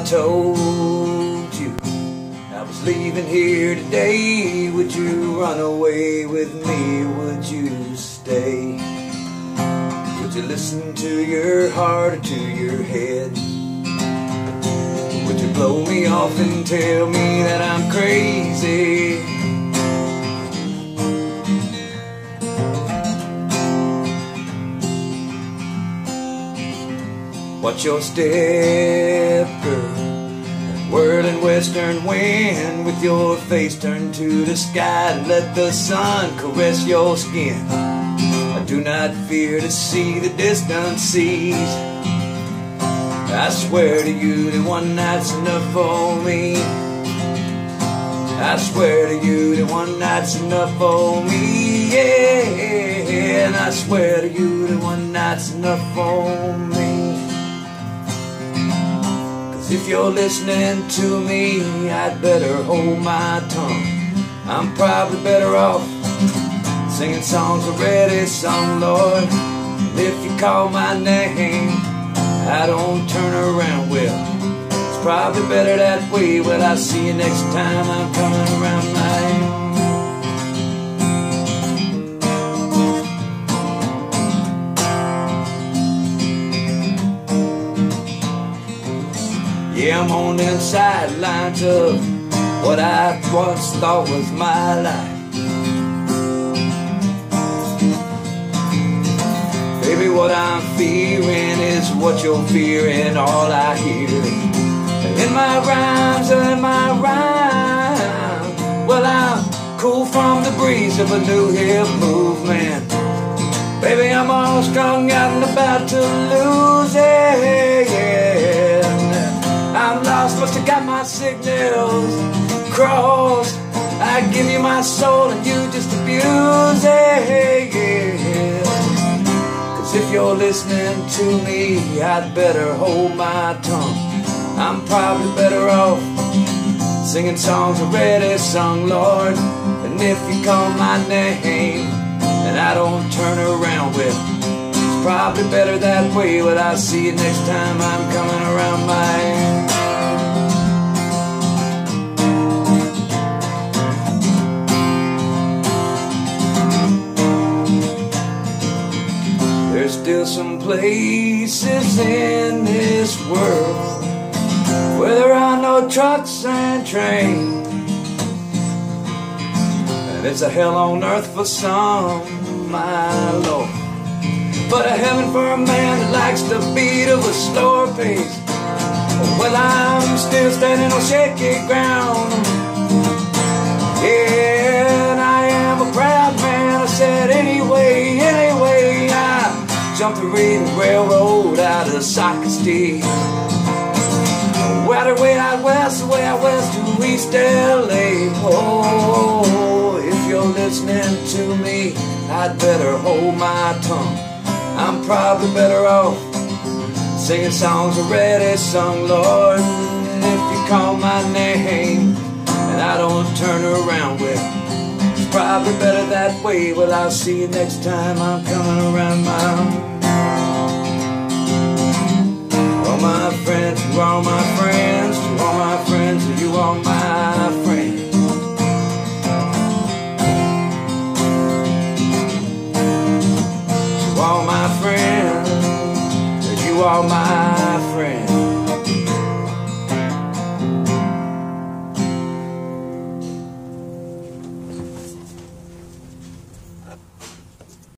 told you I was leaving here today, would you run away with me, or would you stay? Would you listen to your heart or to your head? Would you blow me off and tell me that I'm crazy? Watch your step, girl, that whirling western wind, with your face turned to the sky, and let the sun caress your skin. I do not fear to see the distant seas. I swear to you that one night's enough for me. I swear to you that one night's enough for me, yeah. And I swear to you that one night's enough for me. If you're listening to me, I'd better hold my tongue. I'm probably better off singing songs already sung, Lord. And if you call my name, I don't turn around. Well, it's probably better that way. Well, I'll see you next time I'm coming around my Yeah, I'm on them sidelines of what I once thought was my life. Baby, what I'm fearing is what you're fearing, all I hear. In my rhymes, well, I'm cool from the breeze of a new hip movement. Baby, I'm all strung out and about to lose it, yeah. I'm lost, must have got my signals crossed. I give you my soul and you just abuse it, yeah. Cause if you're listening to me, I'd better hold my tongue. I'm probably better off singing songs already sung, Lord. And if you call my name and I don't turn around, well, it's probably better that way. Well, I'll see you next time I'm coming around my There's still some places in this world where there are no trucks and trains, and it's a hell on earth for some, my Lord, but a heaven for a man that likes the beat of a slower pace. Well, I'm still standing on shaky ground, yeah, and I am a proud man. I said anyway, I jumped the Reading Railroad out of Socastee, way out west to East LA. Oh, if you're listening to me, I'd better hold my tongue. I'm probably better off singing songs already sung, Lord. And if you call my name and I don't turn around, well, it's probably better that way. Well, I'll see you next time I'm coming around my all my friends, all my friends.